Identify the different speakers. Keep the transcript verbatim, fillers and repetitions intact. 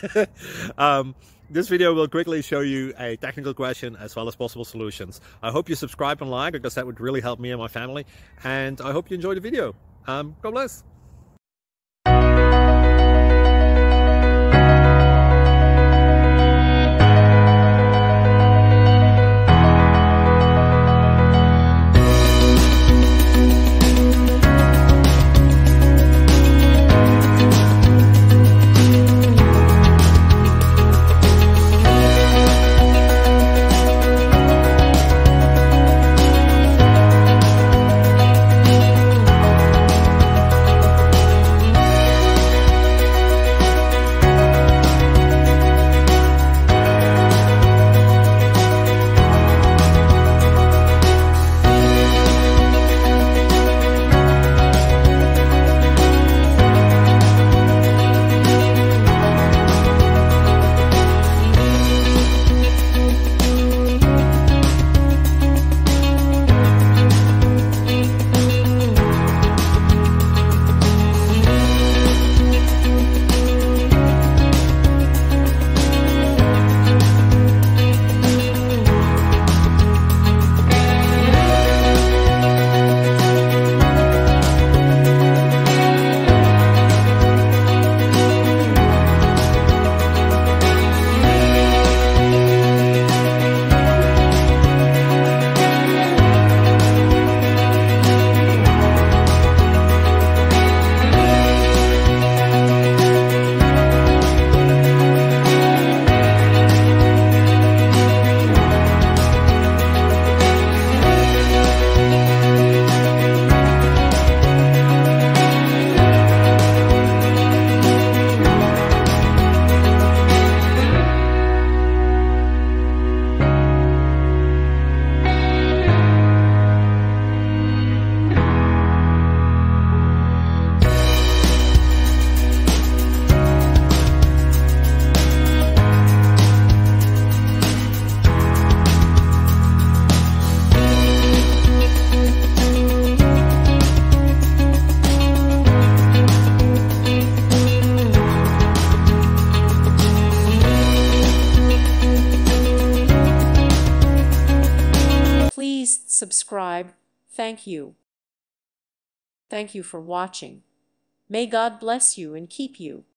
Speaker 1: um, this video will quickly show you a technical question as well as possible solutions. I hope you subscribe and like, because that would really help me and my family. And I hope you enjoy the video. Um, God bless.
Speaker 2: Please subscribe. Thank you. Thank you for watching. May God bless you and keep you.